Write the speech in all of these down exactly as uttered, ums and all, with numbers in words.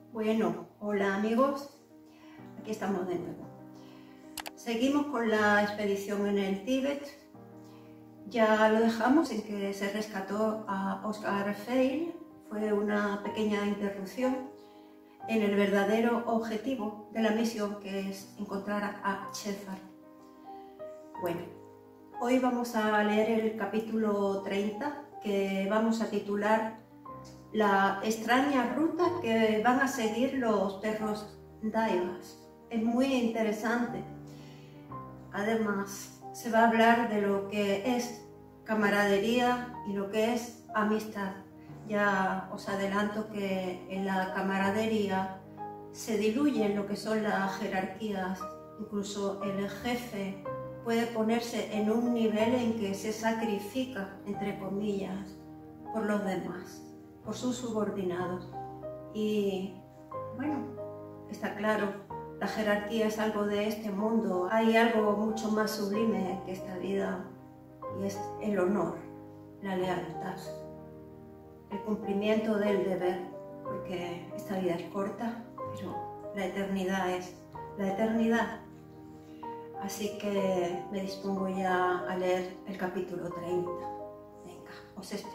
Bueno, hola amigos, aquí estamos de nuevo. Seguimos con la expedición en el Tíbet. Ya lo dejamos en que se rescató a Oscar Freire. Fue una pequeña interrupción en el verdadero objetivo de la misión, que es encontrar a Shepard. Bueno, hoy vamos a leer el capítulo treinta, que vamos a titular La extraña ruta que van a seguir los perros Daivas. Es muy interesante. Además, se va a hablar de lo que es camaradería y lo que es amistad. Ya os adelanto que en la camaradería se diluyen lo que son las jerarquías. Incluso el jefe puede ponerse en un nivel en que se sacrifica, entre comillas, por los demás, por sus subordinados. Y bueno, está claro, la jerarquía es algo de este mundo. Hay algo mucho más sublime que esta vida, y es el honor, la lealtad, el cumplimiento del deber, porque esta vida es corta, pero la eternidad es la eternidad. Así que me dispongo ya a leer el capítulo treinta. Venga, os espero.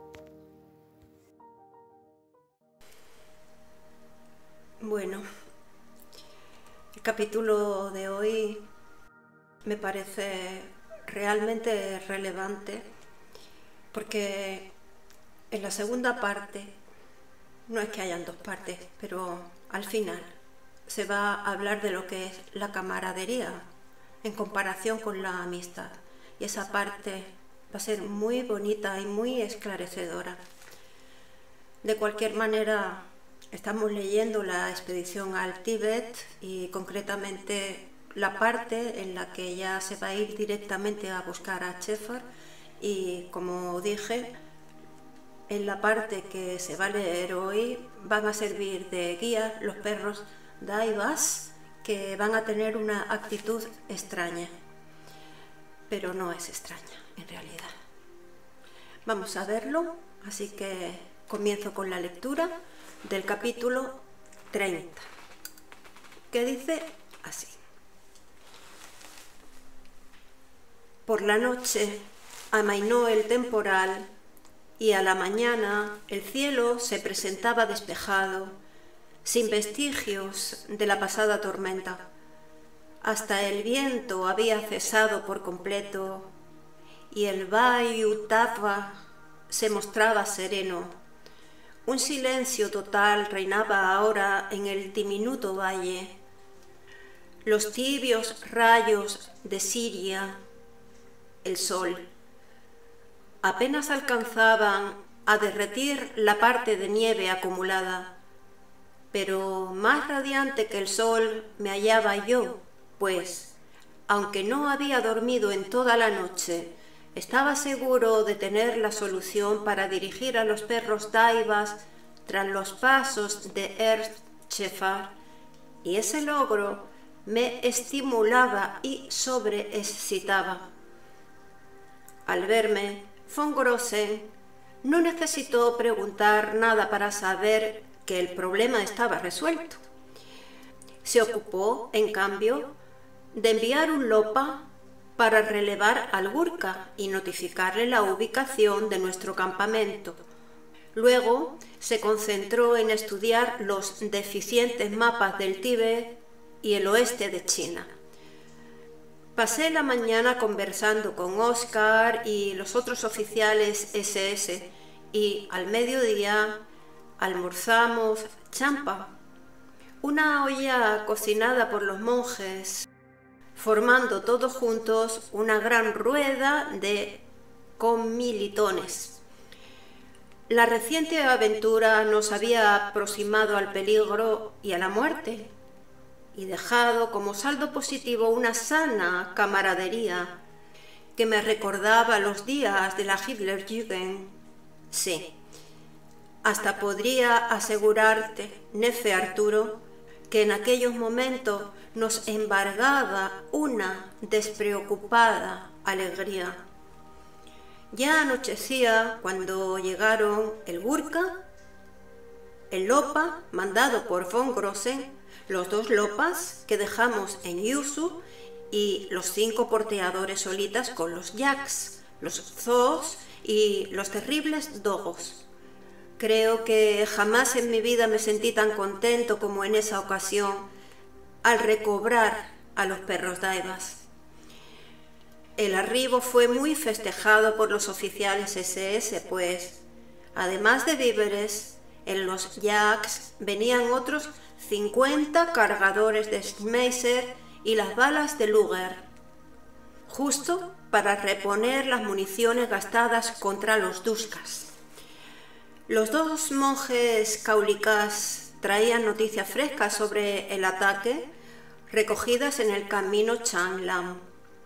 Bueno, el capítulo de hoy me parece realmente relevante porque en la segunda parte, no es que hayan dos partes, pero al final se va a hablar de lo que es la camaradería en comparación con la amistad, y esa parte va a ser muy bonita y muy esclarecedora. De cualquier manera, estamos leyendo la expedición al Tíbet y concretamente la parte en la que ya se va a ir directamente a buscar a Shepard, y como dije, en la parte que se va a leer hoy van a servir de guía los perros Daivas, que van a tener una actitud extraña, pero no es extraña en realidad. Vamos a verlo, así que comienzo con la lectura del capítulo treinta, que dice así. Por la noche amainó el temporal y a la mañana el cielo se presentaba despejado, sin vestigios de la pasada tormenta. Hasta el viento había cesado por completo y el Vayu Tava se mostraba sereno. Un silencio total reinaba ahora en el diminuto valle. Los tibios rayos de Siria, el sol, apenas alcanzaban a derretir la parte de nieve acumulada, pero más radiante que el sol me hallaba yo, pues, aunque no había dormido en toda la noche, estaba seguro de tener la solución para dirigir a los perros Daivas tras los pasos de Ernst Shepard, y ese logro me estimulaba y sobreexcitaba. Al verme, von Grossen no necesitó preguntar nada para saber que el problema estaba resuelto. Se ocupó, en cambio, de enviar un Lopa para relevar al Gurkha y notificarle la ubicación de nuestro campamento. Luego se concentró en estudiar los deficientes mapas del Tíbet y el oeste de China. Pasé la mañana conversando con Oscar y los otros oficiales ese ese, y al mediodía almorzamos champa, una olla cocinada por los monjes, formando todos juntos una gran rueda de comilitones. La reciente aventura nos había aproximado al peligro y a la muerte, y dejado como saldo positivo una sana camaradería que me recordaba los días de la Hitlerjugend. Sí, hasta podría asegurarte, Nefe Arturo, que en aquellos momentos nos embargaba una despreocupada alegría. Ya anochecía cuando llegaron el Gurkha el Lopa mandado por von Grossen, los dos Lopas que dejamos en Yuzu y los cinco porteadores solitas con los Yaks, los Zoos y los terribles Dogos. Creo que jamás en mi vida me sentí tan contento como en esa ocasión al recobrar a los perros Daibas. El arribo fue muy festejado por los oficiales ese ese, pues, además de víveres, en los Yaks venían otros cincuenta cargadores de Schmeisser y las balas de Luger, justo para reponer las municiones gastadas contra los Duskas. Los dos monjes caulicás traían noticias frescas sobre el ataque, recogidas en el camino Changlam.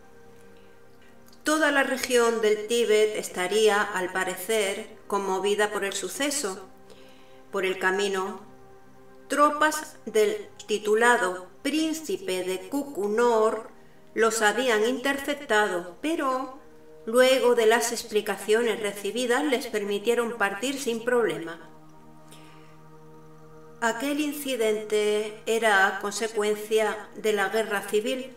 Toda la región del Tíbet estaría, al parecer, conmovida por el suceso. Por el camino, tropas del titulado Príncipe de Kukunor los habían interceptado, pero luego de las explicaciones recibidas les permitieron partir sin problema. Aquel incidente era consecuencia de la guerra civil.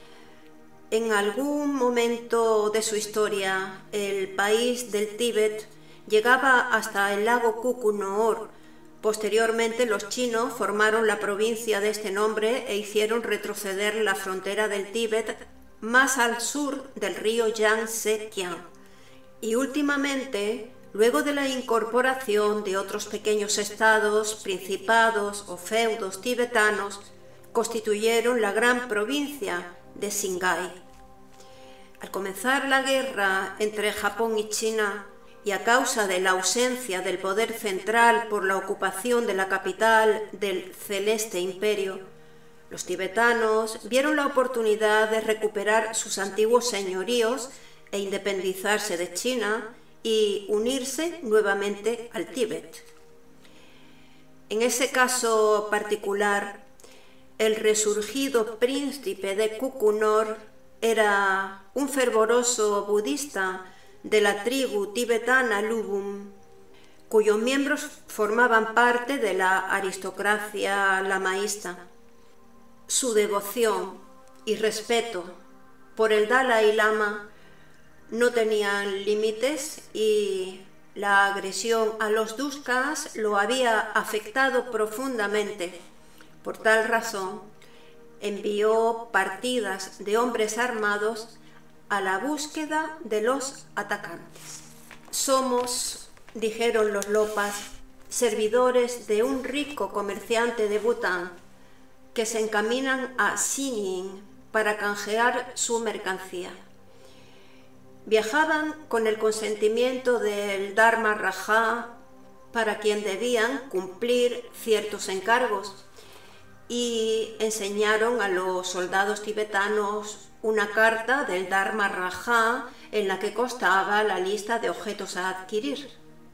En algún momento de su historia, el país del Tíbet llegaba hasta el lago Kukunoor. Posteriormente, los chinos formaron la provincia de este nombre e hicieron retroceder la frontera del Tíbet más al sur del río Yangtze-Kiang. Y últimamente, luego de la incorporación de otros pequeños estados, principados o feudos tibetanos, constituyeron la gran provincia de Singhai. Al comenzar la guerra entre Japón y China, y a causa de la ausencia del poder central por la ocupación de la capital del Celeste Imperio, los tibetanos vieron la oportunidad de recuperar sus antiguos señoríos e independizarse de China y unirse nuevamente al Tíbet. En ese caso particular, el resurgido príncipe de Kukunor era un fervoroso budista de la tribu tibetana Lubum, cuyos miembros formaban parte de la aristocracia lamaísta. Su devoción y respeto por el Dalai Lama no tenían límites y la agresión a los Duskas lo había afectado profundamente. Por tal razón, envió partidas de hombres armados a la búsqueda de los atacantes. Somos, dijeron los Lopas, servidores de un rico comerciante de Bután que se encaminan a Xining para canjear su mercancía. Viajaban con el consentimiento del Dharma Raja, para quien debían cumplir ciertos encargos, y enseñaron a los soldados tibetanos una carta del Dharma Raja en la que constaba la lista de objetos a adquirir.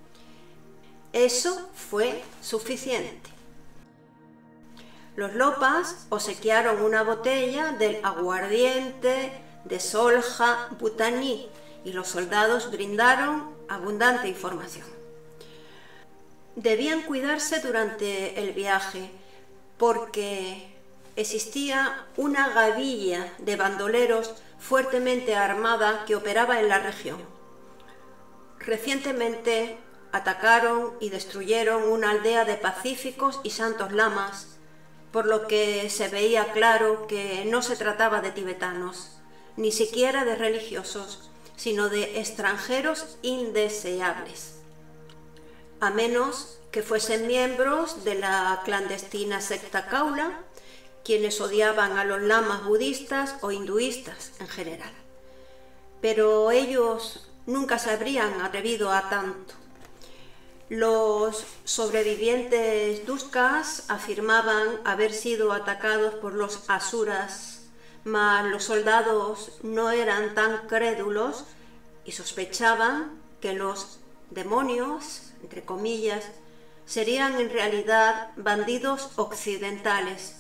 Eso fue suficiente. Los Lopas obsequiaron una botella del aguardiente de Solja Butaní y los soldados brindaron abundante información. Debían cuidarse durante el viaje porque existía una gavilla de bandoleros fuertemente armada que operaba en la región. Recientemente atacaron y destruyeron una aldea de pacíficos y santos lamas, por lo que se veía claro que no se trataba de tibetanos, ni siquiera de religiosos, sino de extranjeros indeseables, a menos que fuesen miembros de la clandestina secta Kaula, quienes odiaban a los lamas budistas o hinduistas en general. Pero ellos nunca se habrían atrevido a tanto. Los sobrevivientes Duskas afirmaban haber sido atacados por los asuras, mas los soldados no eran tan crédulos y sospechaban que los demonios, entre comillas, serían en realidad bandidos occidentales,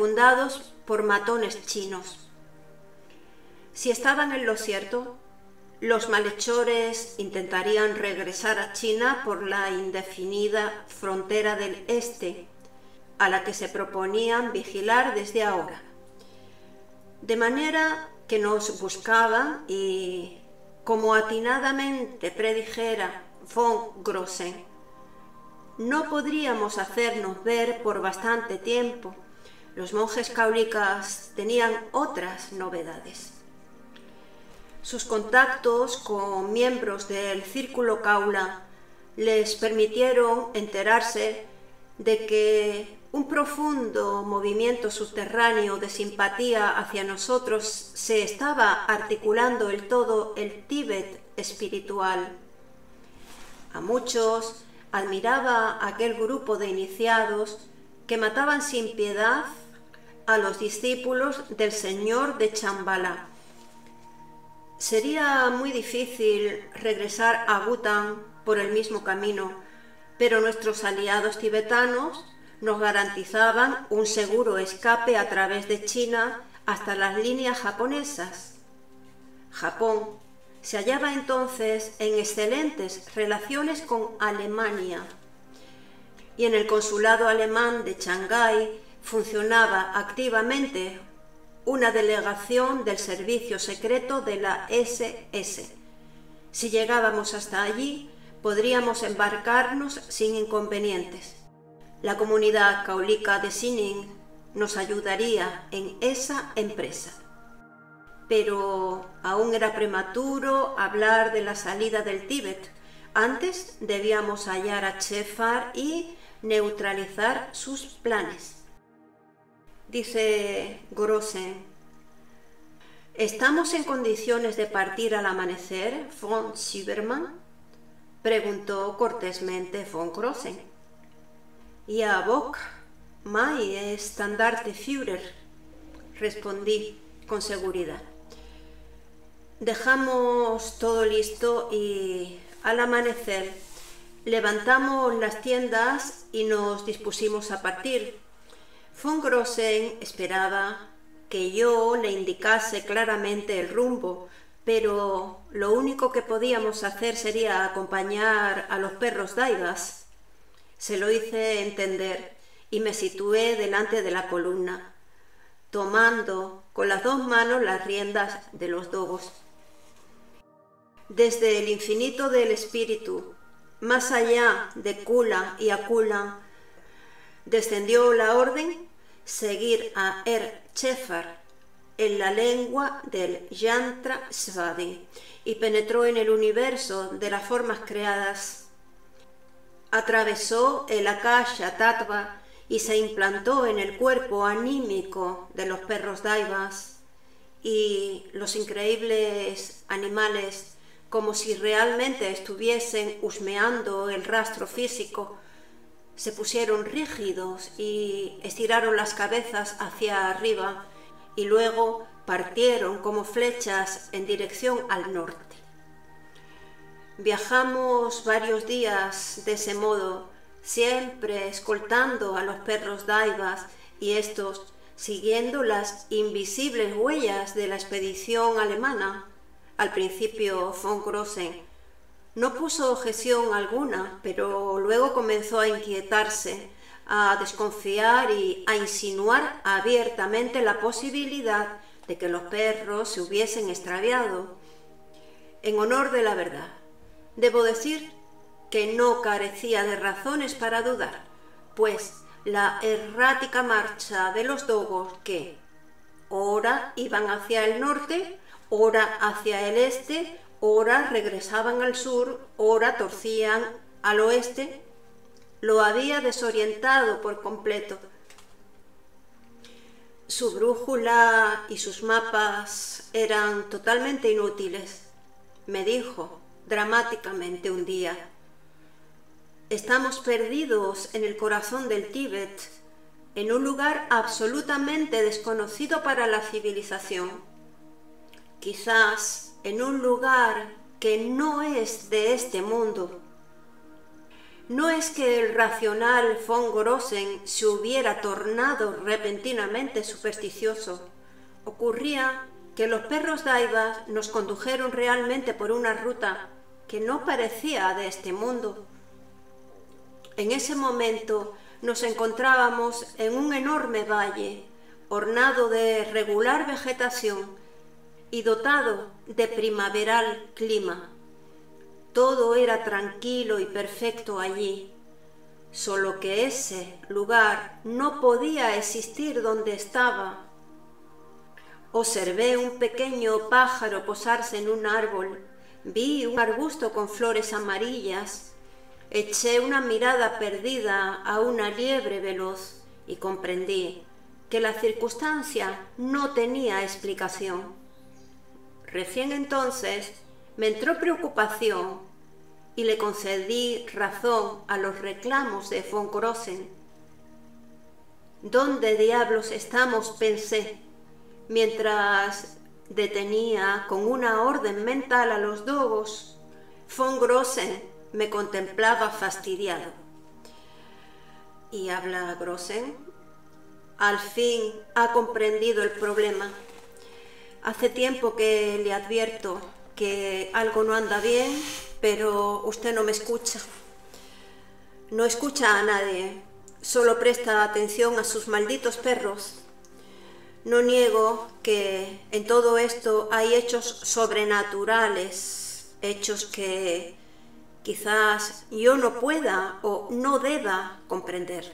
secundados por matones chinos. Si estaban en lo cierto, Los malhechores intentarían regresar a China por la indefinida frontera del este, a la que se proponían vigilar desde ahora. De manera que nos buscaban y, como atinadamente predijera von Grossen, no podríamos hacernos ver por bastante tiempo. Los monjes caulicas tenían otras novedades. Sus contactos con miembros del Círculo Caula les permitieron enterarse de que un profundo movimiento subterráneo de simpatía hacia nosotros se estaba articulando en todo el Tíbet espiritual. A muchos admiraba aquel grupo de iniciados que mataban sin piedad a los discípulos del señor de Chambala. Sería muy difícil regresar a Bután por el mismo camino, pero nuestros aliados tibetanos nos garantizaban un seguro escape a través de China hasta las líneas japonesas. Japón se hallaba entonces en excelentes relaciones con Alemania, y en el consulado alemán de Shanghái funcionaba activamente una delegación del servicio secreto de la ese ese. Si llegábamos hasta allí, podríamos embarcarnos sin inconvenientes. La comunidad caulica de Xining nos ayudaría en esa empresa. Pero aún era prematuro hablar de la salida del Tíbet. Antes debíamos hallar a Chefar y neutralizar sus planes. Dice Grossen: ¿estamos en condiciones de partir al amanecer, von Silbermann?, preguntó cortésmente von Grossen. Ja, Bock, mein Standartenführer, respondí con seguridad. Dejamos todo listo y, al amanecer, levantamos las tiendas y nos dispusimos a partir. Von Grossen esperaba que yo le indicase claramente el rumbo, pero lo único que podíamos hacer sería acompañar a los perros daivas. Se lo hice entender y me situé delante de la columna, tomando con las dos manos las riendas de los dogos. Desde el infinito del espíritu, más allá de Kula y Akula, descendió la orden: seguir a Er Chefar en la lengua del Yantra Svadi, y penetró en el universo de las formas creadas. Atravesó el Akasha Tattva y se implantó en el cuerpo anímico de los perros daivas, y los increíbles animales, como si realmente estuviesen husmeando el rastro físico, se pusieron rígidos y estiraron las cabezas hacia arriba, y luego partieron como flechas en dirección al norte. Viajamos varios días de ese modo, siempre escoltando a los perros daivas y estos siguiendo las invisibles huellas de la expedición alemana. Al principio von Grossen no puso objeción alguna, pero luego comenzó a inquietarse, a desconfiar y a insinuar abiertamente la posibilidad de que los perros se hubiesen extraviado. En honor de la verdad, debo decir que no carecía de razones para dudar, pues la errática marcha de los dogos, que ora iban hacia el norte, ora hacia el este, ora regresaban al sur, ora torcían al oeste, lo había desorientado por completo. Su brújula y sus mapas eran totalmente inútiles, me dijo dramáticamente un día. Estamos perdidos en el corazón del Tíbet, en un lugar absolutamente desconocido para la civilización. Quizás en un lugar que no es de este mundo. No es que el racional von Grossen se hubiera tornado repentinamente supersticioso. Ocurría que los perros Daibas nos condujeron realmente por una ruta que no parecía de este mundo. En ese momento nos encontrábamos en un enorme valle, ornado de regular vegetación y dotado de primaveral clima. Todo era tranquilo y perfecto allí, solo que ese lugar no podía existir donde estaba. Observé un pequeño pájaro posarse en un árbol, vi un arbusto con flores amarillas, eché una mirada perdida a una liebre veloz y comprendí que la circunstancia no tenía explicación. Recién entonces me entró preocupación y le concedí razón a los reclamos de von Grossen. ¿Dónde diablos estamos?, pensé, mientras detenía con una orden mental a los dogos. Von Grossen me contemplaba fastidiado. ¿Y habla Grossen? Al fin ha comprendido el problema. Hace tiempo que le advierto que algo no anda bien, pero usted no me escucha. No escucha a nadie, solo presta atención a sus malditos perros. No niego que en todo esto hay hechos sobrenaturales, hechos que quizás yo no pueda o no deba comprender.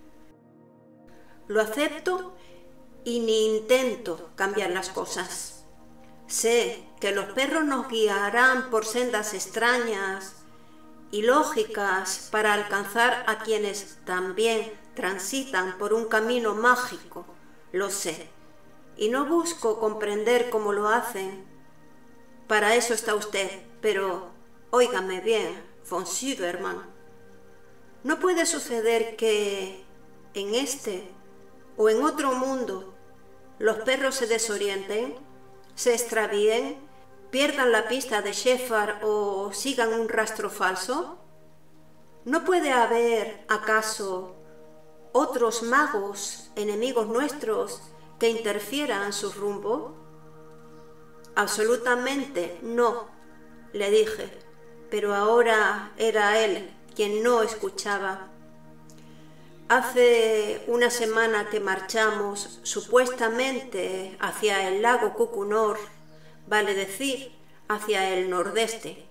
Lo acepto y ni intento cambiar las cosas. Sé que los perros nos guiarán por sendas extrañas y lógicas para alcanzar a quienes también transitan por un camino mágico, lo sé, y no busco comprender cómo lo hacen. Para eso está usted, pero óigame bien, von Silbermann. No puede suceder que en este o en otro mundo los perros se desorienten, se extravíen, pierdan la pista de Shepard o sigan un rastro falso. ¿No puede haber, acaso, otros magos, enemigos nuestros, que interfieran su rumbo? Absolutamente no, le dije, pero ahora era él quien no escuchaba. Hace una semana que marchamos supuestamente hacia el lago Kukunor, vale decir, hacia el nordeste.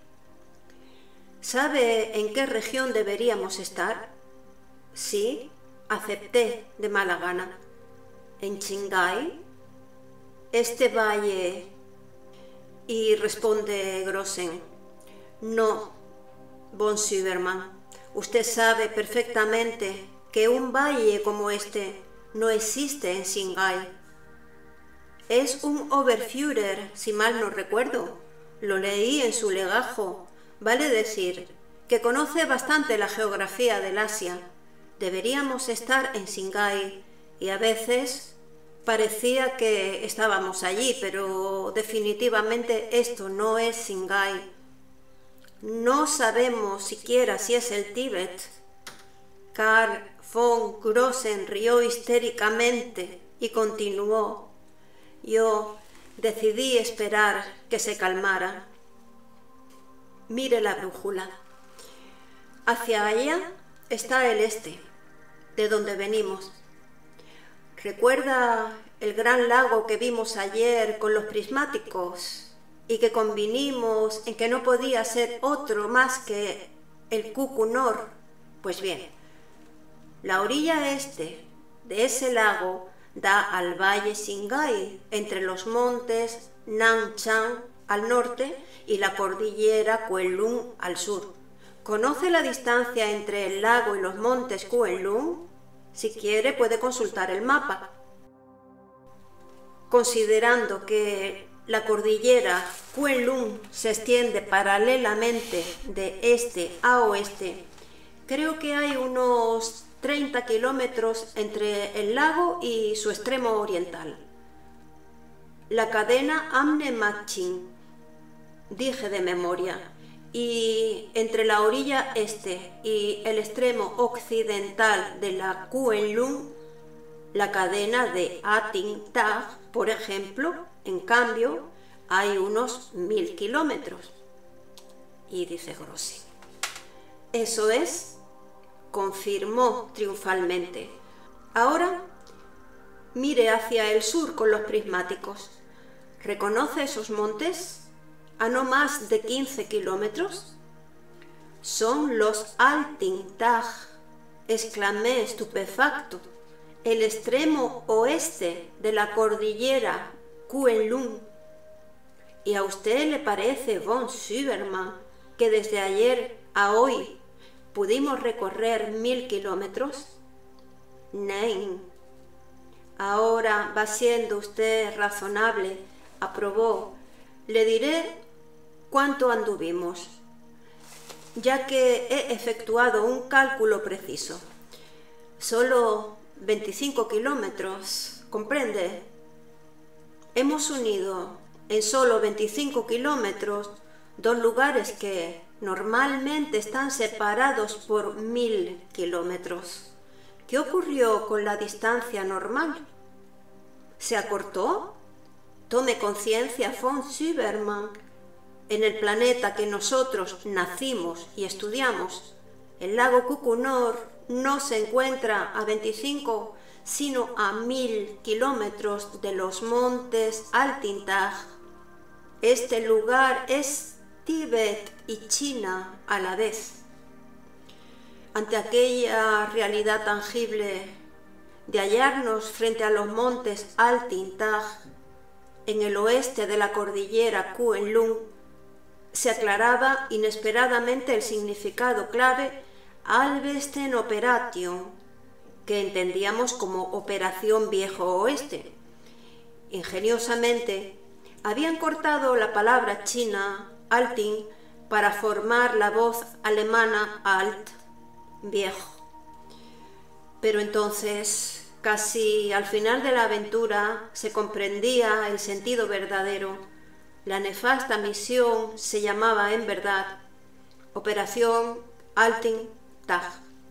¿Sabe en qué región deberíamos estar? Sí, acepté de mala gana. ¿En Qinghai? Este valle... Y responde Grossen: no, von Silbermann, usted sabe perfectamente que un valle como este no existe en Qinghai. Es un Oberführer, si mal no recuerdo. Lo leí en su legajo. Vale decir que conoce bastante la geografía del Asia. Deberíamos estar en Qinghai y a veces parecía que estábamos allí, pero definitivamente esto no es Qinghai. No sabemos siquiera si es el Tíbet. Karl von Grossen rió histéricamente y continuó. Yo decidí esperar que se calmara. Mire la brújula. Hacia allá está el este, de donde venimos. ¿Recuerda el gran lago que vimos ayer con los prismáticos y que convinimos en que no podía ser otro más que el Kukunor? Pues bien, la orilla este de ese lago da al valle Qinghai, entre los montes Nanshan al norte y la cordillera Kunlun al sur. ¿Conoce la distancia entre el lago y los montes Kunlun? Si quiere puede consultar el mapa. Considerando que la cordillera Kunlun se extiende paralelamente de este a oeste, creo que hay unos treinta kilómetros entre el lago y su extremo oriental. La cadena Amne-Machin, dije de memoria, y entre la orilla este y el extremo occidental de la Kunlun, la cadena de Ating Tag, por ejemplo, En cambio, hay unos mil kilómetros. Y dice Grossi. Eso es, confirmó triunfalmente. Ahora, mire hacia el sur con los prismáticos. ¿Reconoce esos montes a no más de quince kilómetros? Son los Altintag, exclamé estupefacto, el extremo oeste de la cordillera Kuenlun. ¿Y a usted le parece, von Schübermann, que desde ayer a hoy pudimos recorrer mil kilómetros? Nein. Ahora va siendo usted razonable, aprobó. Le diré cuánto anduvimos, ya que he efectuado un cálculo preciso. Solo veinticinco kilómetros, ¿comprende? Hemos unido en solo veinticinco kilómetros dos lugares que normalmente están separados por mil kilómetros. ¿Qué ocurrió con la distancia normal? ¿Se acortó? Tome conciencia, von Schübermann. En el planeta que nosotros nacimos y estudiamos, el lago Kukunor no se encuentra a veinticinco, sino a mil kilómetros de los montes Altintag. Este lugar es Tíbet y China a la vez. Ante aquella realidad tangible de hallarnos frente a los montes Altintag, en el oeste de la cordillera Kuenlun, se aclaraba inesperadamente el significado clave Alvesten Operation, que entendíamos como Operación Viejo Oeste. Ingeniosamente, habían cortado la palabra china, Altin, para formar la voz alemana Alt, viejo. Pero entonces, casi al final de la aventura, se comprendía el sentido verdadero. La nefasta misión se llamaba en verdad Operación Altintag.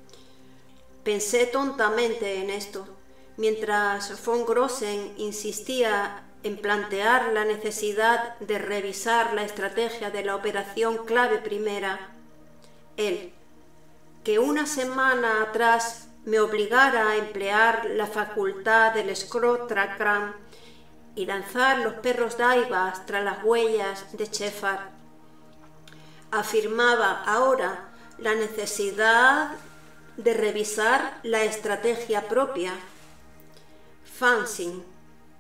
Pensé tontamente en esto, mientras von Grossen insistía en plantear la necesidad de revisar la estrategia de la operación clave primera. Él, que una semana atrás me obligara a emplear la facultad del Scrotrackram y lanzar los perros daivas tras las huellas de Shepard, afirmaba ahora la necesidad de revisar la estrategia propia. Fanzine.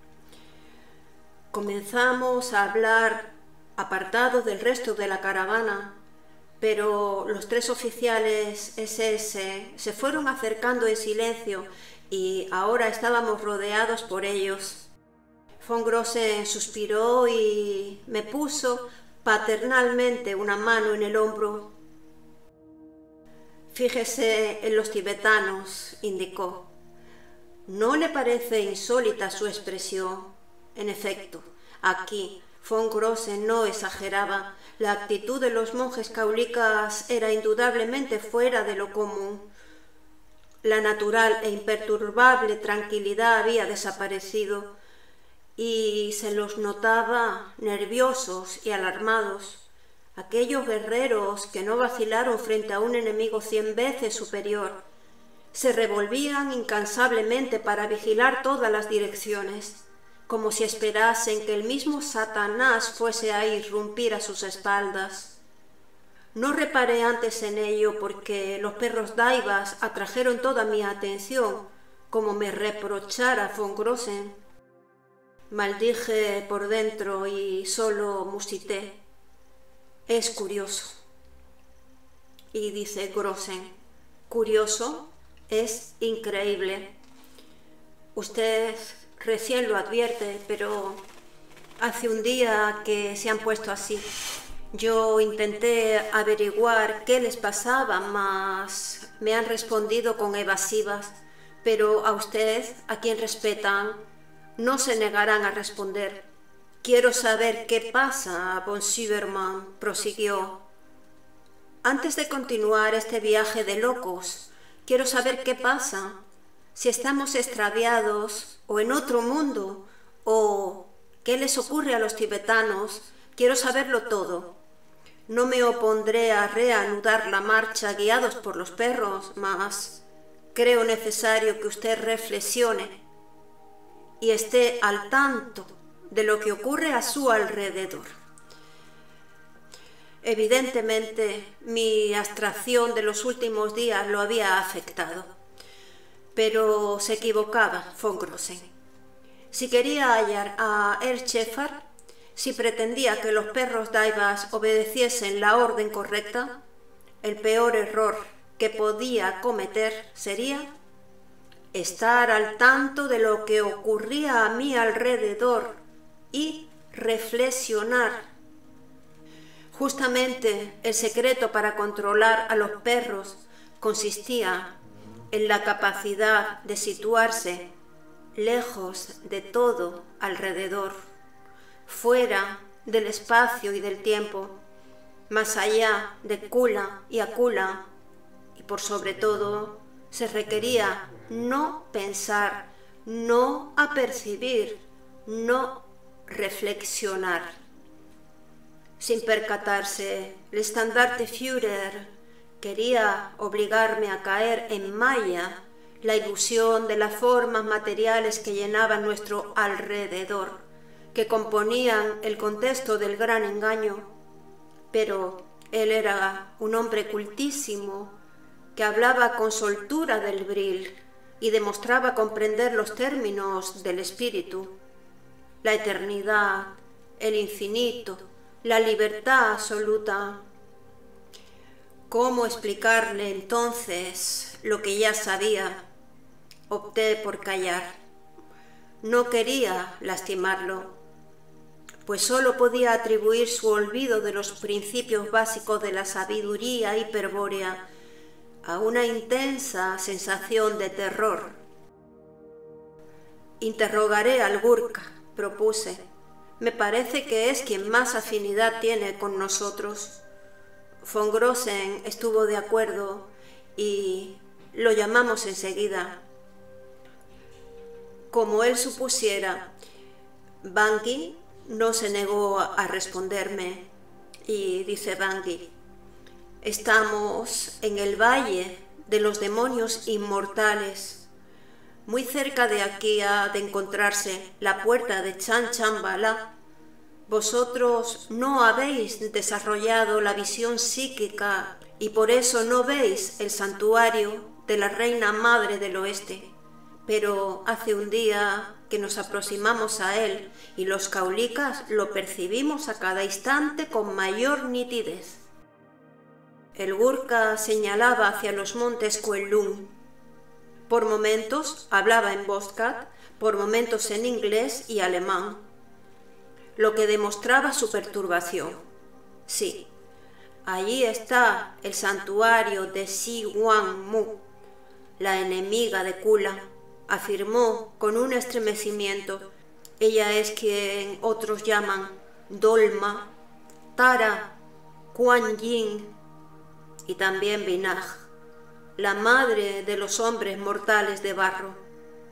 Comenzamos a hablar apartados del resto de la caravana, pero los tres oficiales ese ese se fueron acercando en silencio y ahora estábamos rodeados por ellos. Von Grossen suspiró y me puso paternalmente una mano en el hombro. Fíjese en los tibetanos, indicó. ¿No le parece insólita su expresión? En efecto, aquí von Grossen no exageraba. La actitud de los monjes caulicas era indudablemente fuera de lo común. La natural e imperturbable tranquilidad había desaparecido y se los notaba nerviosos y alarmados. Aquellos guerreros que no vacilaron frente a un enemigo cien veces superior se revolvían incansablemente para vigilar todas las direcciones, como si esperasen que el mismo Satanás fuese a irrumpir a sus espaldas. No reparé antes en ello porque los perros daivas atrajeron toda mi atención, como me reprochara von Grossen. Maldije por dentro y solo musité. Es curioso. Y dice Grossen, curioso, es increíble. Usted recién lo advierte, pero hace un día que se han puesto así. Yo intenté averiguar qué les pasaba, mas me han respondido con evasivas. Pero a usted, a quien respetan, no se negarán a responder. Quiero saber qué pasa, von Schübermann, prosiguió. Antes de continuar este viaje de locos, quiero saber qué pasa. Si estamos extraviados, o en otro mundo, o ¿Qué les ocurre a los tibetanos? Quiero saberlo todo. No me opondré a reanudar la marcha guiados por los perros, mas creo necesario que usted reflexione y esté al tanto de lo que ocurre a su alrededor. Evidentemente, mi abstracción de los últimos días lo había afectado, pero se equivocaba von Grossen. Si quería hallar a Erchefar, si pretendía que los perros daivas obedeciesen la orden correcta, el peor error que podía cometer sería estar al tanto de lo que ocurría a mi alrededor y reflexionar. Justamente el secreto para controlar a los perros consistía en la capacidad de situarse lejos de todo alrededor, fuera del espacio y del tiempo, más allá de Kula y Akula, y por sobre todo se requería no pensar, no apercibir, no reflexionar. Sin percatarse, el estandarte Führer quería obligarme a caer en maya la ilusión de las formas materiales que llenaban nuestro alrededor, que componían el contexto del gran engaño. Pero él era un hombre cultísimo, que hablaba con soltura del Brill y demostraba comprender los términos del espíritu, la eternidad, el infinito, la libertad absoluta. ¿Cómo explicarle entonces lo que ya sabía? Opté por callar. No quería lastimarlo, pues solo podía atribuir su olvido de los principios básicos de la sabiduría hiperbórea a una intensa sensación de terror. Interrogaré al Gurkha, propuse. Me parece que es quien más afinidad tiene con nosotros. Von Grossen estuvo de acuerdo y lo llamamos enseguida. Como él supusiera, Bangui no se negó a responderme y dice Bangui: estamos en el valle de los demonios inmortales. Muy cerca de aquí ha de encontrarse la puerta de Chan Chan Bala. Vosotros no habéis desarrollado la visión psíquica y por eso no veis el santuario de la Reina Madre del Oeste. Pero hace un día que nos aproximamos a él y los caulicas lo percibimos a cada instante con mayor nitidez. El Gurkha señalaba hacia los montes Kowloon. Por momentos hablaba en Bozkak, por momentos en inglés y alemán, lo que demostraba su perturbación. Sí, allí está el santuario de Si Wan Mu, la enemiga de Kula, afirmó con un estremecimiento. Ella es quien otros llaman Dolma, Tara, Kuan Yin y también Binaj, la madre de los hombres mortales de barro.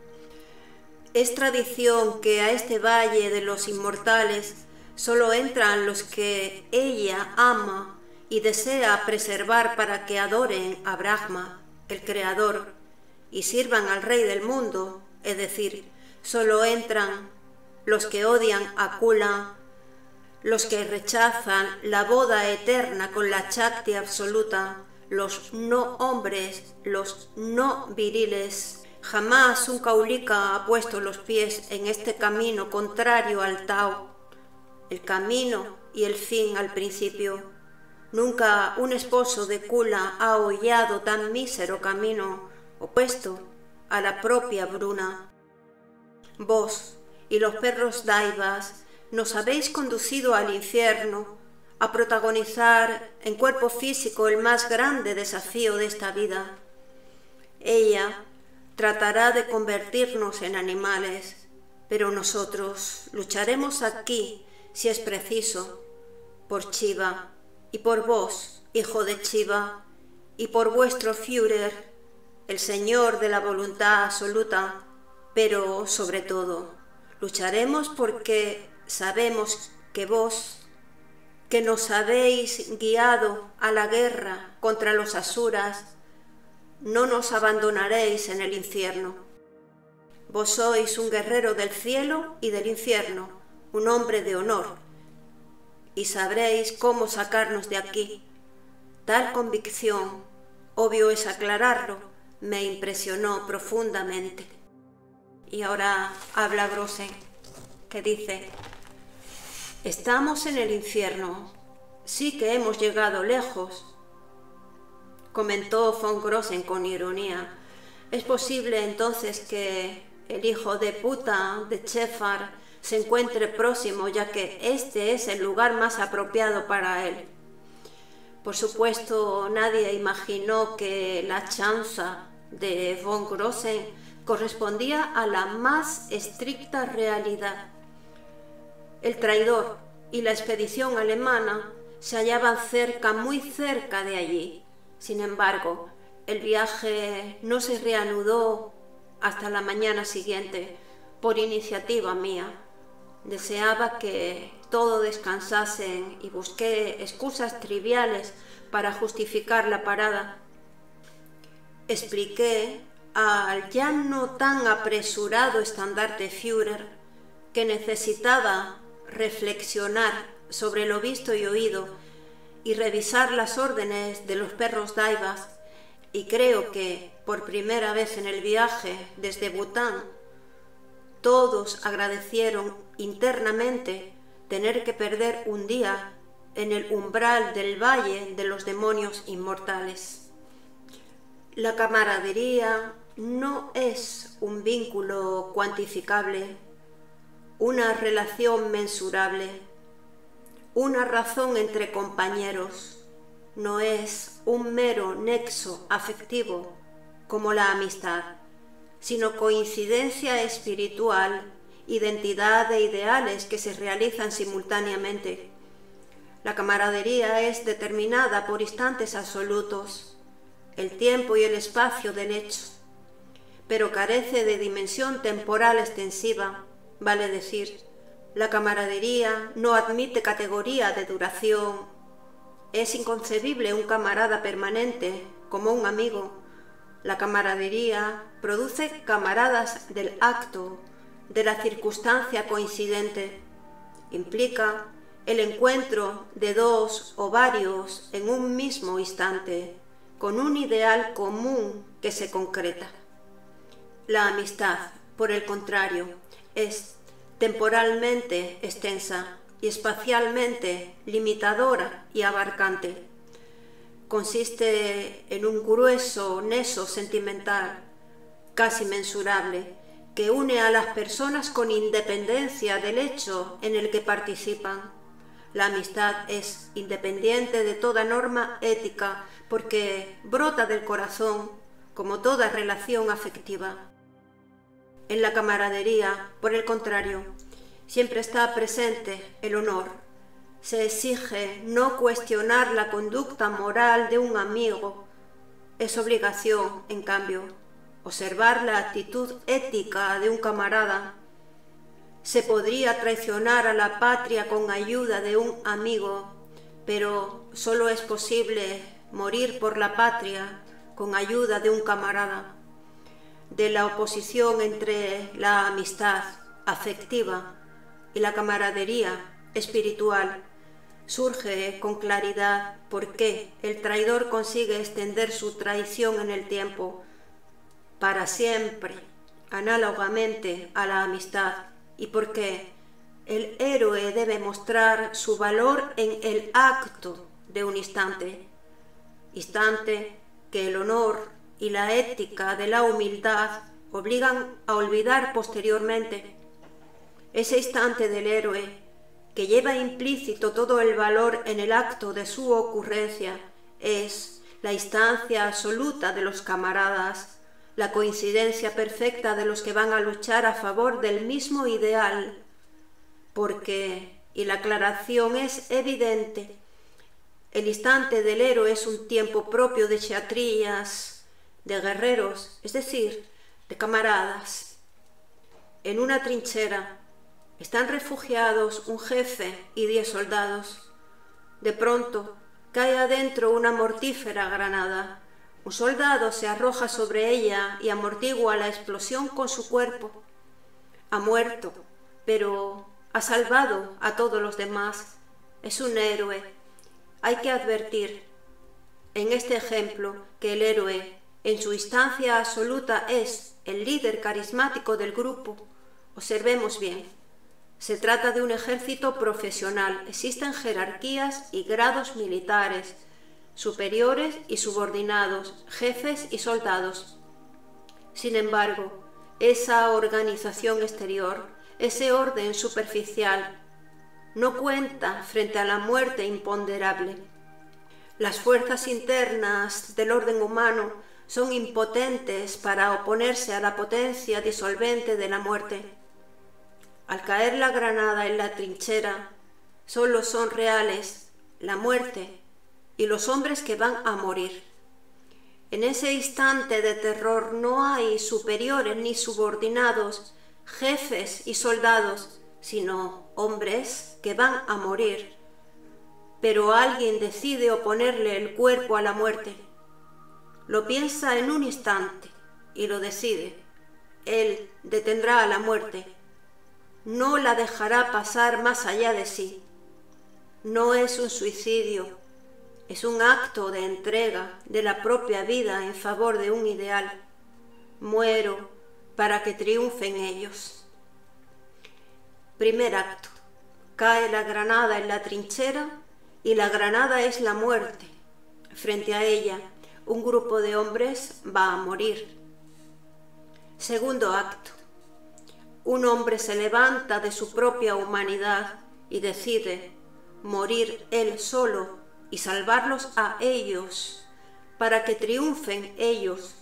Es tradición que a este valle de los inmortales solo entran los que ella ama y desea preservar para que adoren a Brahma, el Creador, y sirvan al Rey del mundo, es decir, solo entran los que odian a Kula, los que rechazan la boda eterna con la Shakti absoluta, los no hombres, los no viriles. Jamás un caulika ha puesto los pies en este camino contrario al Tao, el camino y el fin al principio. Nunca un esposo de Kula ha hollado tan mísero camino, opuesto a la propia Bruna. Vos y los perros daivas nos habéis conducido al infierno, a protagonizar en cuerpo físico el más grande desafío de esta vida. Ella tratará de convertirnos en animales, pero nosotros lucharemos aquí, si es preciso, por Shiva y por vos, hijo de Shiva, y por vuestro Führer, el Señor de la voluntad absoluta, pero sobre todo lucharemos porque sabemos que vos, que nos habéis guiado a la guerra contra los asuras, no nos abandonaréis en el infierno. Vos sois un guerrero del cielo y del infierno, un hombre de honor, y sabréis cómo sacarnos de aquí. Tal convicción, obvio es aclararlo, me impresionó profundamente. Y ahora habla Grosen, que dice: estamos en el infierno, sí que hemos llegado lejos, comentó von Grosen con ironía. ¿Es posible entonces que el hijo de puta de Chefar se encuentre próximo, ya que este es el lugar más apropiado para él? Por supuesto, nadie imaginó que la chanza de von Grosen correspondía a la más estricta realidad. El traidor y la expedición alemana se hallaban cerca, muy cerca de allí. Sin embargo, el viaje no se reanudó hasta la mañana siguiente, por iniciativa mía. Deseaba que todos descansasen y busqué excusas triviales para justificar la parada. Expliqué al ya no tan apresurado estandarte Führer que necesitaba reflexionar sobre lo visto y oído y revisar las órdenes de los perros daivas, y creo que por primera vez en el viaje desde Bután todos agradecieron internamente tener que perder un día en el umbral del Valle de los Demonios Inmortales. La camaradería no es un vínculo cuantificable, una relación mensurable, una razón entre compañeros. No es un mero nexo afectivo como la amistad, sino coincidencia espiritual, identidad de ideales que se realizan simultáneamente. La camaradería es determinada por instantes absolutos, el tiempo y el espacio del hecho, pero carece de dimensión temporal extensiva, vale decir, la camaradería no admite categoría de duración. Es inconcebible un camarada permanente como un amigo. La camaradería produce camaradas del acto, de la circunstancia coincidente. Implica el encuentro de dos o varios en un mismo instante, con un ideal común que se concreta. La amistad, por el contrario, es temporalmente extensa y espacialmente limitadora y abarcante. Consiste en un grueso nexo sentimental, casi mensurable, que une a las personas con independencia del hecho en el que participan. La amistad es independiente de toda norma ética porque brota del corazón, como toda relación afectiva. En la camaradería, por el contrario, siempre está presente el honor. Se exige no cuestionar la conducta moral de un amigo. Es obligación, en cambio, observar la actitud ética de un camarada. Se podría traicionar a la patria con ayuda de un amigo, pero solo es posible morir por la patria con ayuda de un camarada. De la oposición entre la amistad afectiva y la camaradería espiritual surge con claridad por qué el traidor consigue extender su traición en el tiempo para siempre, análogamente a la amistad, y por qué el héroe debe mostrar su valor en el acto de un instante, instante que el honor y la ética de la humildad obligan a olvidar posteriormente. Ese instante del héroe, que lleva implícito todo el valor en el acto de su ocurrencia, es la instancia absoluta de los camaradas, la coincidencia perfecta de los que van a luchar a favor del mismo ideal, porque, y la aclaración es evidente, el instante del héroe es un tiempo propio de xatrías, de guerreros, es decir, de camaradas. En una trinchera, Están refugiados un jefe y diez soldados. De pronto cae adentro una mortífera granada. Un soldado se arroja sobre ella y amortigua la explosión con su cuerpo. Ha muerto, pero ha salvado a todos los demás. Es un héroe. Hay que advertir, en este ejemplo, que el héroe, en su instancia absoluta, es el líder carismático del grupo. Observemos bien. Se trata de un ejército profesional. Existen jerarquías y grados militares, superiores y subordinados, jefes y soldados. Sin embargo, esa organización exterior, ese orden superficial, no cuenta frente a la muerte imponderable. Las fuerzas internas del orden humano son impotentes para oponerse a la potencia disolvente de la muerte. Al caer la granada en la trinchera, solo son reales la muerte y los hombres que van a morir. En ese instante de terror no hay superiores ni subordinados, jefes y soldados, sino hombres que van a morir. Pero alguien decide oponerle el cuerpo a la muerte. Lo piensa en un instante y lo decide. Él detendrá a la muerte. No la dejará pasar más allá de sí. No es un suicidio, es un acto de entrega de la propia vida en favor de un ideal. Muero para que triunfen ellos. Primer acto. Cae la granada en la trinchera y la granada es la muerte. Frente a ella, un grupo de hombres va a morir. Segundo acto. Un hombre se levanta de su propia humanidad y decide morir él solo y salvarlos a ellos, para que triunfen ellos.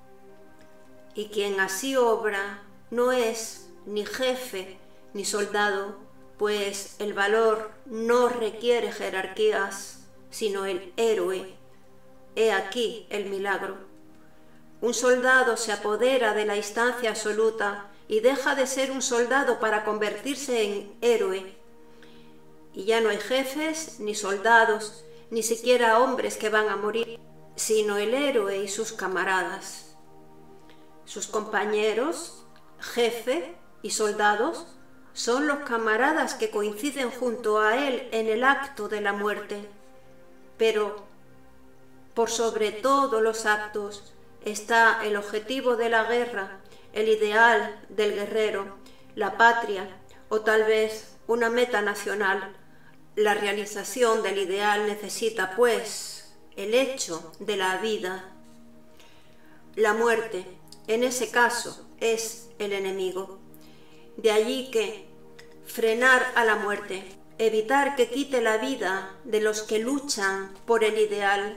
Y quien así obra no es ni jefe ni soldado, pues el valor no requiere jerarquías, sino el héroe. He aquí el milagro. Un soldado se apodera de la instancia absoluta y deja de ser un soldado para convertirse en héroe. Y ya no hay jefes, ni soldados, ni siquiera hombres que van a morir, sino el héroe y sus camaradas. Sus compañeros, jefe y soldados, son los camaradas que coinciden junto a él en el acto de la muerte. Pero, por sobre todos los actos, está el objetivo de la guerra, el ideal del guerrero, la patria o tal vez una meta nacional. La realización del ideal necesita, pues, el hecho de la vida. La muerte, en ese caso, es el enemigo. De allí que frenar a la muerte, evitar que quite la vida de los que luchan por el ideal,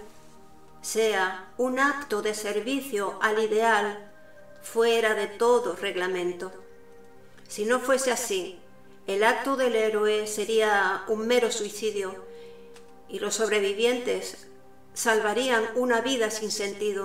sea un acto de servicio al ideal fuera de todo reglamento. Si no fuese así, el acto del héroe sería un mero suicidio y los sobrevivientes salvarían una vida sin sentido.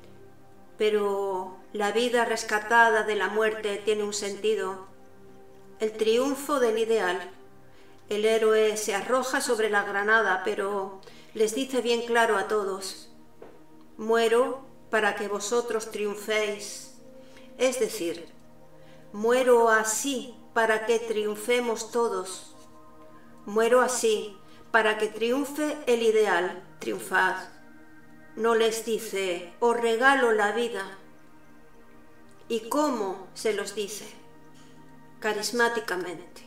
Pero la vida rescatada de la muerte tiene un sentido, el triunfo del ideal. El héroe se arroja sobre la granada, pero les dice bien claro a todos: muero para que vosotros triunféis. Es decir, muero así para que triunfemos todos. Muero así para que triunfe el ideal. Triunfad. No les dice: os regalo la vida. ¿Y cómo se los dice? Carismáticamente.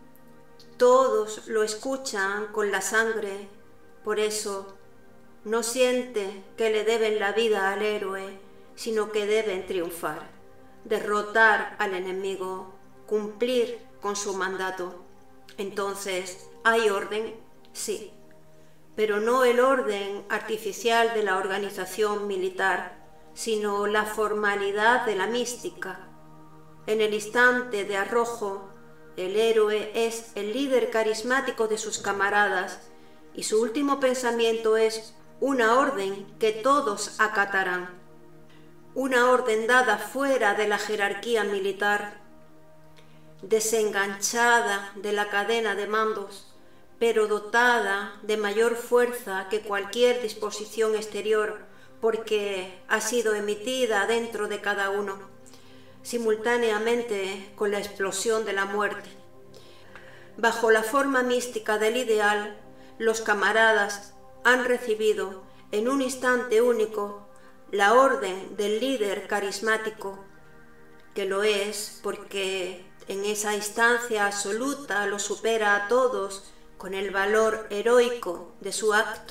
Todos lo escuchan con la sangre, por eso no siente que le deben la vida al héroe, sino que deben triunfar, derrotar al enemigo, cumplir con su mandato. Entonces, ¿hay orden? Sí, pero no el orden artificial de la organización militar, sino la formalidad de la mística. En el instante de arrojo, el héroe es el líder carismático de sus camaradas y su último pensamiento es una orden que todos acatarán. Una orden dada fuera de la jerarquía militar. desenganchada de la cadena de mandos, pero dotada de mayor fuerza que cualquier disposición exterior, porque ha sido emitida dentro de cada uno, simultáneamente con la explosión de la muerte. Bajo la forma mística del ideal, los camaradas han recibido en un instante único la orden del líder carismático, que lo es porque en esa instancia absoluta lo supera a todos con el valor heroico de su acto.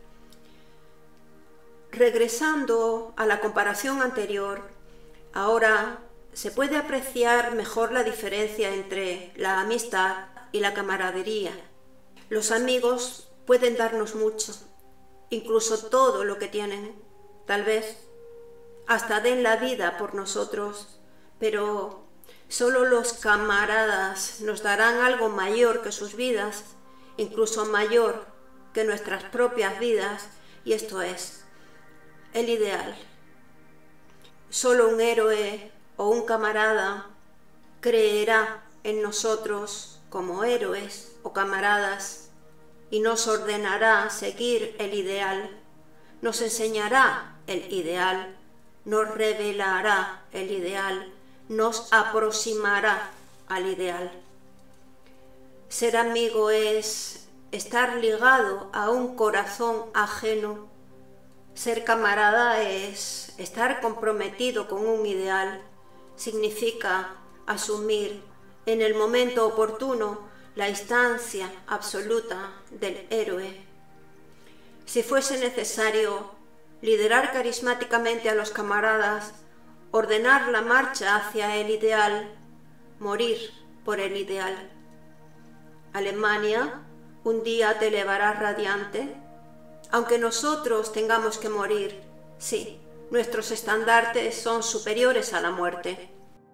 Regresando a la comparación anterior, ahora se puede apreciar mejor la diferencia entre la amistad y la camaradería. Los amigos pueden darnos mucho, incluso todo lo que tienen, tal vez hasta den la vida por nosotros, pero solo los camaradas nos darán algo mayor que sus vidas, incluso mayor que nuestras propias vidas, y esto es el ideal. Solo un héroe o un camarada creerá en nosotros como héroes o camaradas y nos ordenará seguir el ideal, nos enseñará el ideal, nos revelará el ideal, nos aproximará al ideal. Ser amigo es estar ligado a un corazón ajeno. Ser camarada es estar comprometido con un ideal. Significa asumir en el momento oportuno la instancia absoluta del héroe. Si fuese necesario liderar carismáticamente a los camaradas, ordenar la marcha hacia el ideal, morir por el ideal. Alemania un día te elevará radiante, aunque nosotros tengamos que morir. Sí, nuestros estandartes son superiores a la muerte.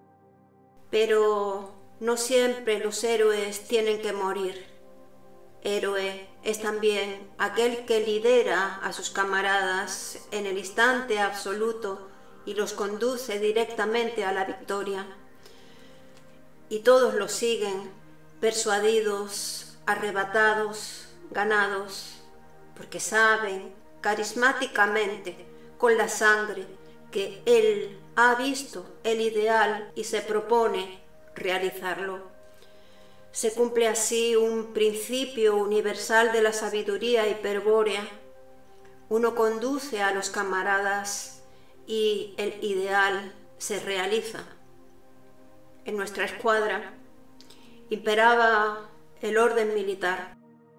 Pero no siempre los héroes tienen que morir. Héroe es también aquel que lidera a sus camaradas en el instante absoluto y los conduce directamente a la victoria. Y todos lo siguen, persuadidos, arrebatados, ganados, porque saben carismáticamente, con la sangre, que él ha visto el ideal y se propone realizarlo. Se cumple así un principio universal de la sabiduría hiperbórea. Uno conduce a los camaradas y el ideal se realiza. En nuestra escuadra imperaba el orden militar.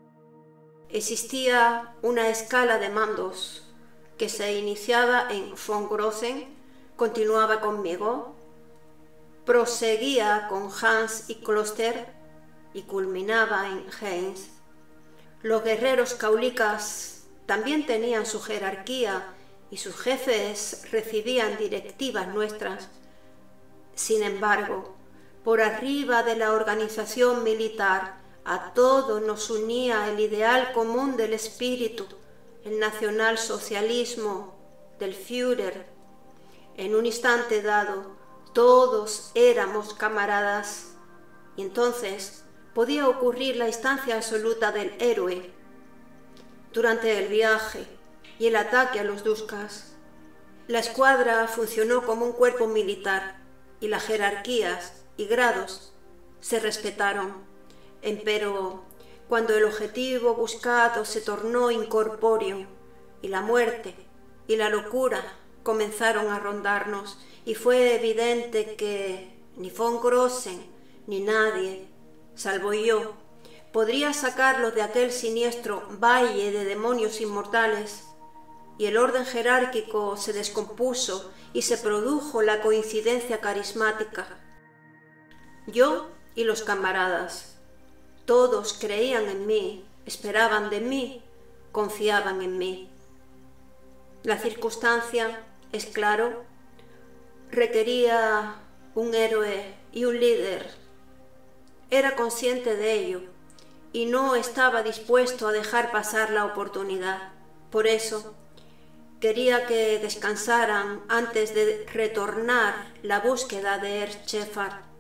Existía una escala de mandos que se iniciaba en von Grossen, continuaba conmigo, proseguía con Hans y Kloster y culminaba en Heinz. Los guerreros caulicas también tenían su jerarquía y sus jefes recibían directivas nuestras. Sin embargo, por arriba de la organización militar, a todos nos unía el ideal común del espíritu, el nacionalsocialismo del Führer. En un instante dado, todos éramos camaradas, y entonces podía ocurrir la instancia absoluta del héroe. Durante el viaje y el ataque a los Duskas, la escuadra funcionó como un cuerpo militar y las jerarquías y grados se respetaron. Empero, cuando el objetivo buscado se tornó incorpóreo y la muerte y la locura comenzaron a rondarnos, y fue evidente que ni von Grossen ni nadie, salvo yo, podría sacarlos de aquel siniestro valle de demonios inmortales, y el orden jerárquico se descompuso y se produjo la coincidencia carismática. Yo y los camaradas, todos creían en mí, esperaban de mí, confiaban en mí. La circunstancia, es claro, requería un héroe y un líder. Era consciente de ello y no estaba dispuesto a dejar pasar la oportunidad. Por eso, quería que descansaran antes de retornar la búsqueda de Ernst Schäfer.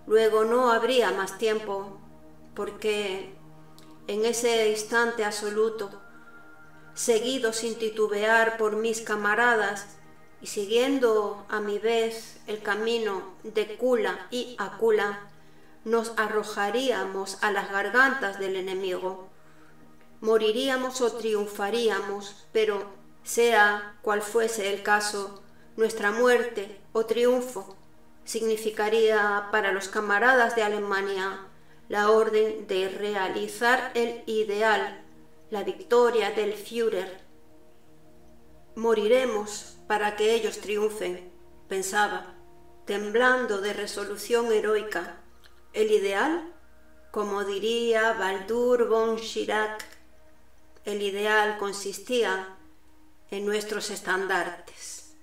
luego no habría más tiempo, porque en ese instante absoluto, seguido sin titubear por mis camaradas y siguiendo a mi vez el camino de cula y a cula, nos arrojaríamos a las gargantas del enemigo. Moriríamos o triunfaríamos, pero sea cual fuese el caso, nuestra muerte o triunfo significaría para los camaradas de Alemania la orden de realizar el ideal, la victoria del Führer. Moriremos para que ellos triunfen, pensaba, temblando de resolución heroica. El ideal, como diría Baldur von Schirach, el ideal consistía en nuestros estandartes.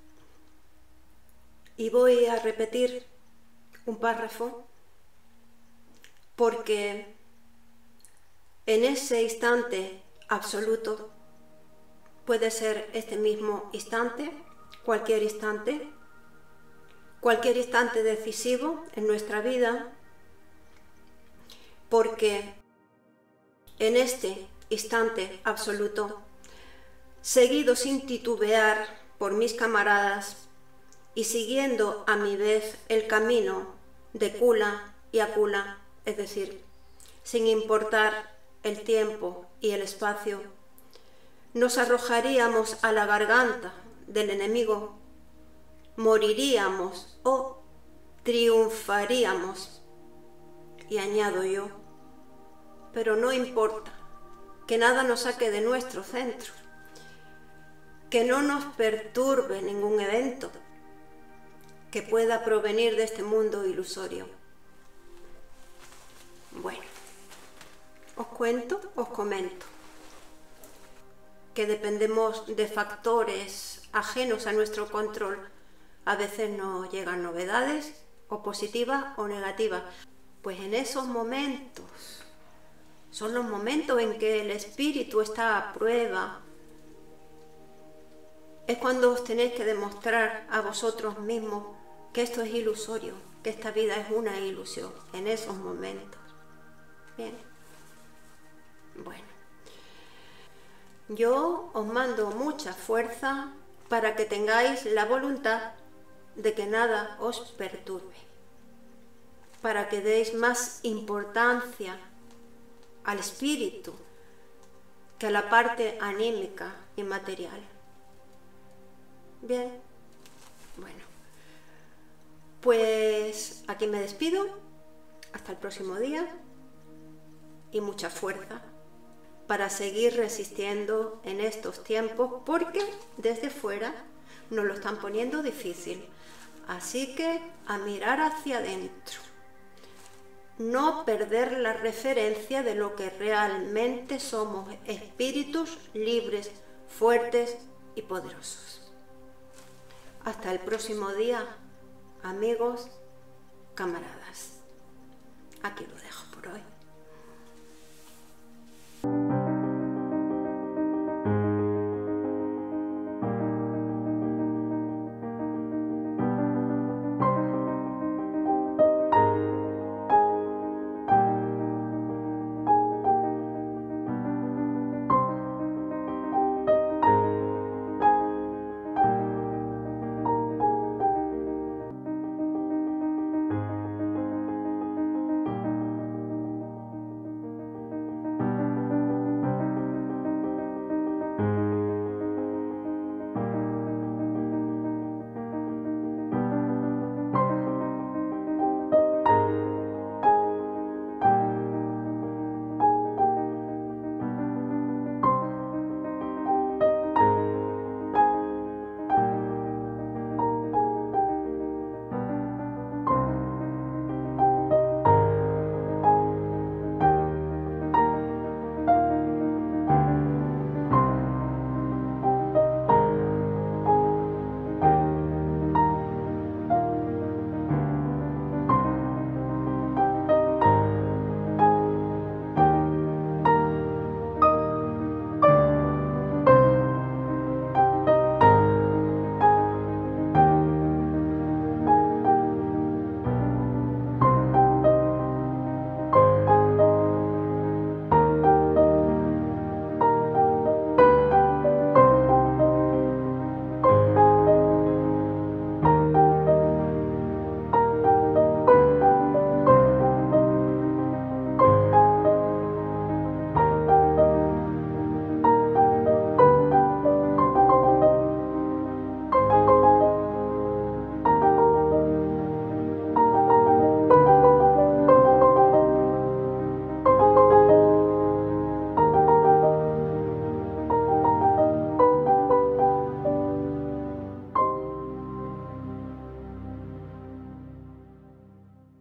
Y voy a repetir un párrafo porque en ese instante absoluto, puede ser este mismo instante, cualquier instante, cualquier instante decisivo en nuestra vida, porque en este instante absoluto, seguido sin titubear por mis camaradas y siguiendo a mi vez el camino de cula y a cula, es decir, sin importar el tiempo y el espacio, nos arrojaríamos a la garganta del enemigo, moriríamos o triunfaríamos. Y añado yo, pero no importa, que nada nos saque de nuestro centro, que no nos perturbe ningún evento que pueda provenir de este mundo ilusorio. Bueno, os cuento, os comento, que dependemos de factores ajenos a nuestro control. A veces nos llegan novedades, o positivas o negativas. Pues en esos momentos, son los momentos en que el espíritu está a prueba. Es cuando os tenéis que demostrar a vosotros mismos que esto es ilusorio, que esta vida es una ilusión, en esos momentos. Bien. Bueno. Yo os mando mucha fuerza para que tengáis la voluntad de que nada os perturbe, para que deis más importancia al espíritu que a la parte anímica y material. Bien, bueno, pues aquí me despido, hasta el próximo día y mucha fuerza para seguir resistiendo en estos tiempos, porque desde fuera nos lo están poniendo difícil. Así que a mirar hacia adentro, no perder la referencia de lo que realmente somos, espíritus libres, fuertes y poderosos. Hasta el próximo día, amigos, camaradas. Aquí lo dejo por hoy.